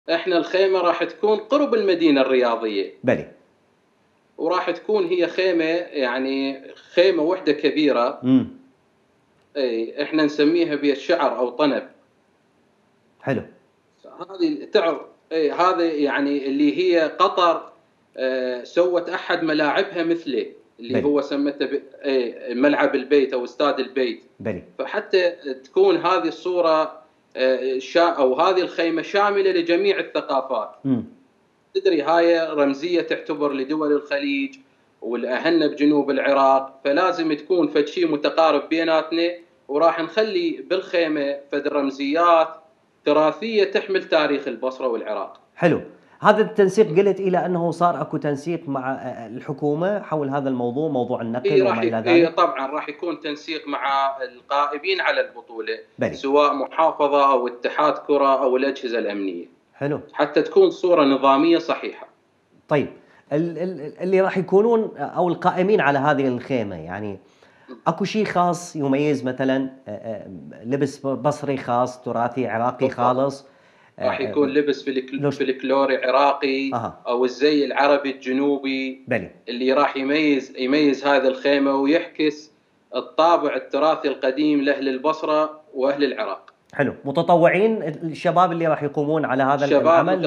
إحنا الخيمة راح تكون قرب المدينة الرياضية، بلي. وراح تكون هي خيمة يعني خيمة وحدة كبيرة. إمم. إحنا نسميها بيت شعر أو طنب. حلو. هذه هذا يعني اللي هي قطر سوّت أحد ملاعبها مثله، اللي بلي. هو سمته ملعب البيت أو استاد البيت. بلي. فحتى تكون هذه الصورة أو هذه الخيمة شاملة لجميع الثقافات. إمم. تدري هاي رمزية تعتبر لدول الخليج والأهلنا بجنوب العراق، فلازم تكون فد شي متقارب بيناتنا، وراح نخلي بالخيمة فد رمزيات تراثية تحمل تاريخ البصرة والعراق. حلو. هذا التنسيق قلت إلى أنه صار أكو تنسيق مع الحكومة حول هذا الموضوع، موضوع النقل وما إلى ذلك؟ طبعًا راح يكون تنسيق مع القائمين على البطولة، بلي. سواء محافظة أو اتحاد كرة أو الأجهزة الأمنية، حلو. حتى تكون صورة نظامية صحيحة. طيب اللي راح يكونون أو القائمين على هذه الخيمة يعني أكو شيء خاص يميز مثلًا لبس بصري خاص تراثي عراقي بالضبط. خالص راح يكون لبس لوش فلكلوري عراقي أها. أو الزي العربي الجنوبي، بلي. اللي راح يميز هذه الخيمة ويعكس الطابع التراثي القديم لأهل البصرة وأهل العراق. حلو. متطوعين الشباب اللي راح يقومون على هذا العمل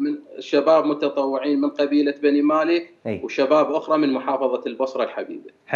شباب متطوعين من قبيلة بني مالك، أي. وشباب أخرى من محافظة البصرة الحبيبة.